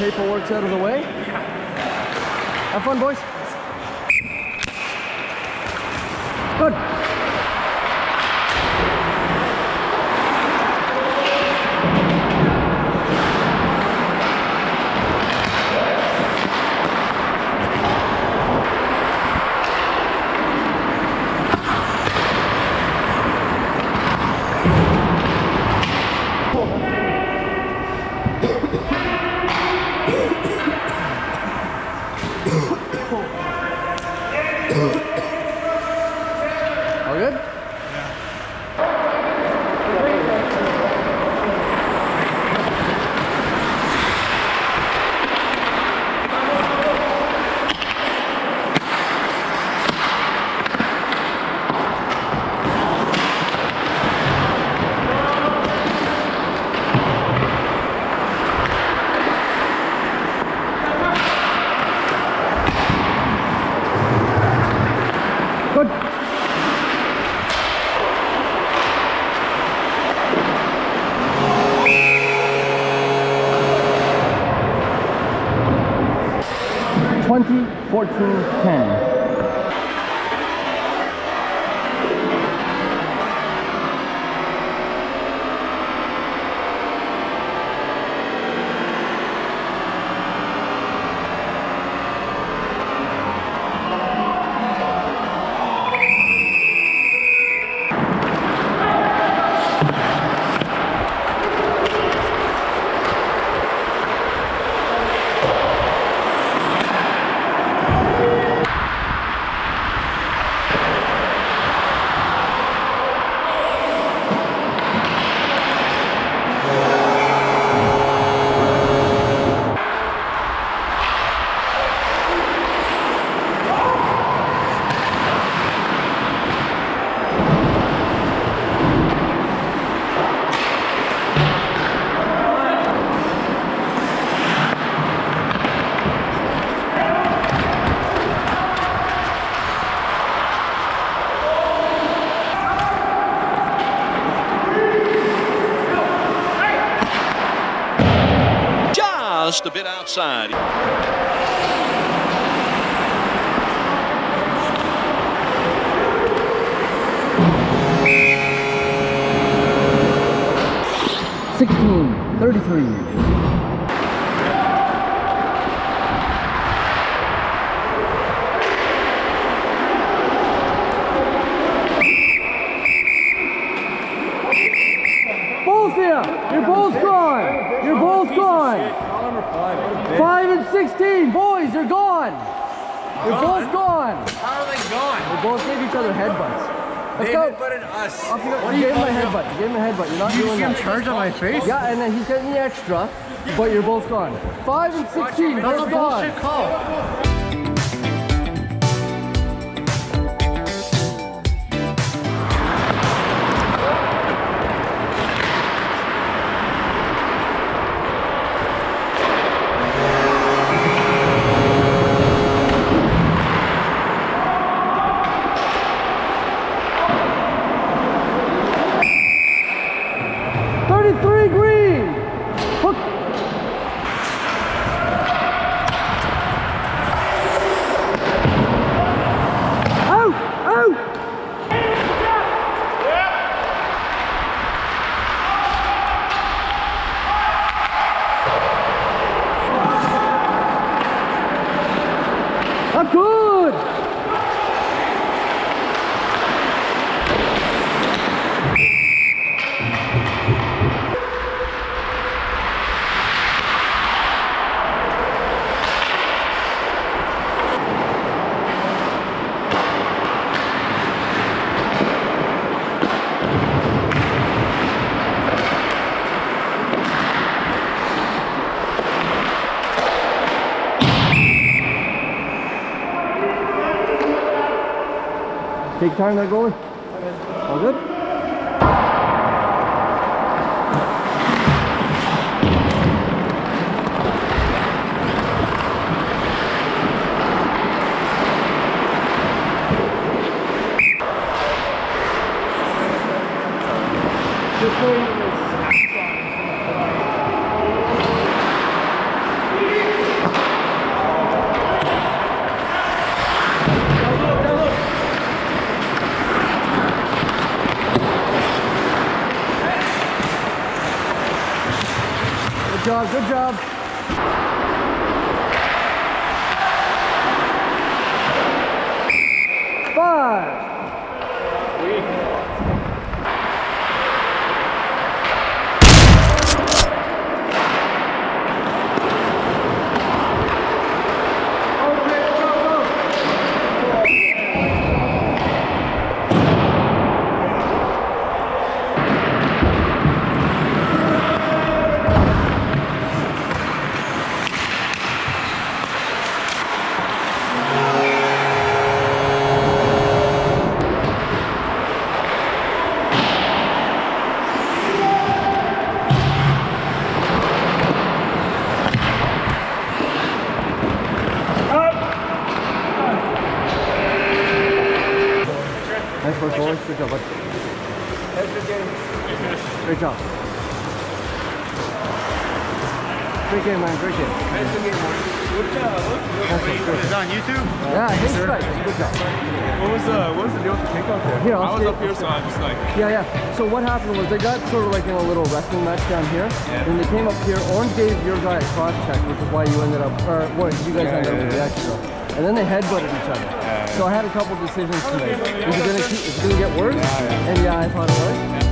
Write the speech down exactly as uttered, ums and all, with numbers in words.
paperwork's out of the way. Have fun, boys. Good. All good? Good. twenty, fourteen, ten. Just a bit outside. sixteen, thirty-three. Your ball's gone! Your ball's gone! five and sixteen! Boys, they're gone! Your ball's gone! How are they gone? They both gave each other headbutts. Let's They go! headbutted us. Off you go. You gave him a headbutt. You gave him a headbutt. You're not You doing see him that. charge on my face? Yeah, and then he's getting the extra, but you're both gone. five and sixteen, That's both a gone. bullshit call. thirty-three green! Hook! Out! Out! I'm good! Take time there, goalie. All good? This way is job, good job. Five. Nice work, boys. Good job, bud. Great job. Great game, man. Great game. Nice game, Mark. What, uh, what, Good. is it on YouTube? Yeah, I think so. Good job. What was, uh, what was the deal with the takeout there? Here, I'll I was stay- up here, so I was like... Yeah, yeah. So what happened was they got sort of like in a little wrestling match down here. Yeah. And they came up here. Orange gave your guy a cross check, which is why you ended up, or what, you guys Yeah, ended up yeah, with the yeah. extra. And then they headbutted each other. Yeah, yeah. So I had a couple decisions to make. Is it gonna keep, is it gonna get worse? Yeah, yeah. And yeah, I thought it was.